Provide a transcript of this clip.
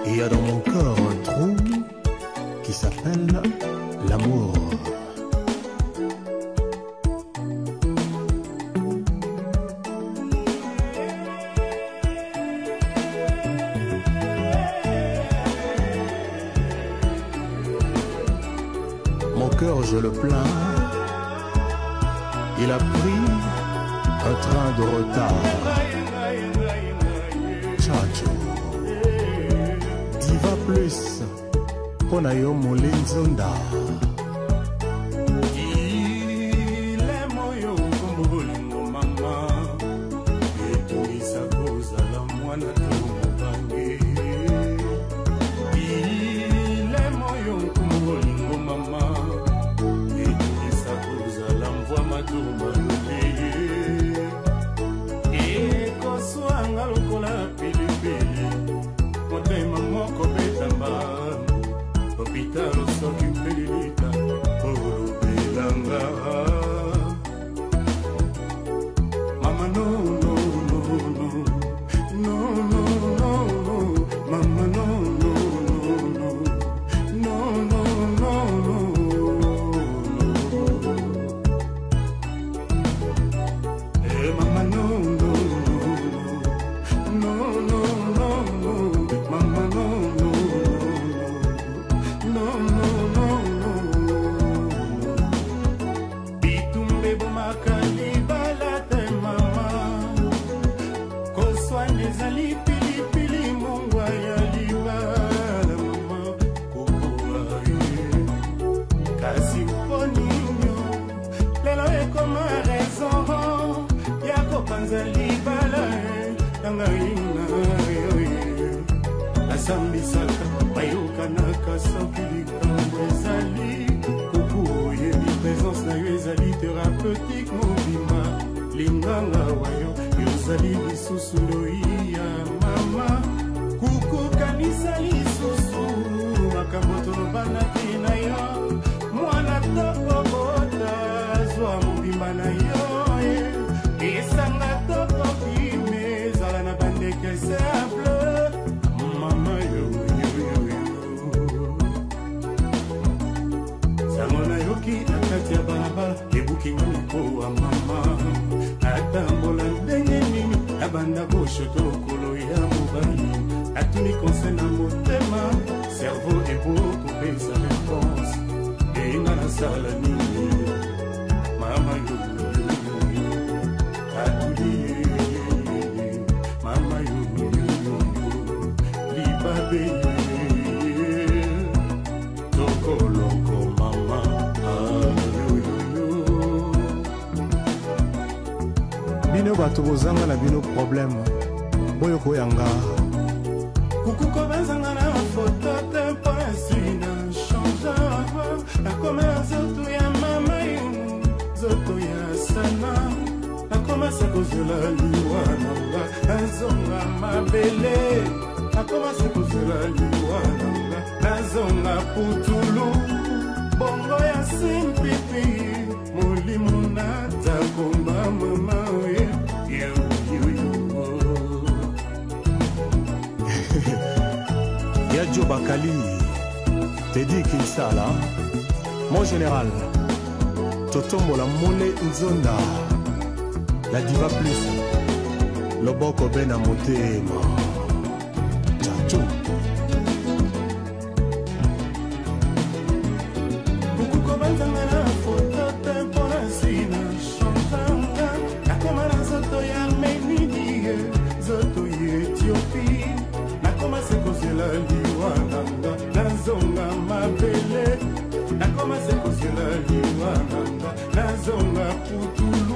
Il y a dans mon corps un trou qui s'appelle l'amour. Mon cœur, je le plains, il a pris un train de retard. Chacho, Diva Plus, Ponayo Molinzonda. Bato bozanga na bino problème boyo koyanga kukuko bazanga na photo tempo asina change na koma zoto ya mama yu zoto ya sana na koma se kozela liwana nazonga mabele na koma se kozela liwana nazonga putulu bongo ya simpipi molimo na takomba mama we Yadjo Bakali, Teddy Kinsala, mon général, Totombo la Mole Nzonda, la Diva Plus, Loboko Ben Amotema, Chacho. Nazonga putu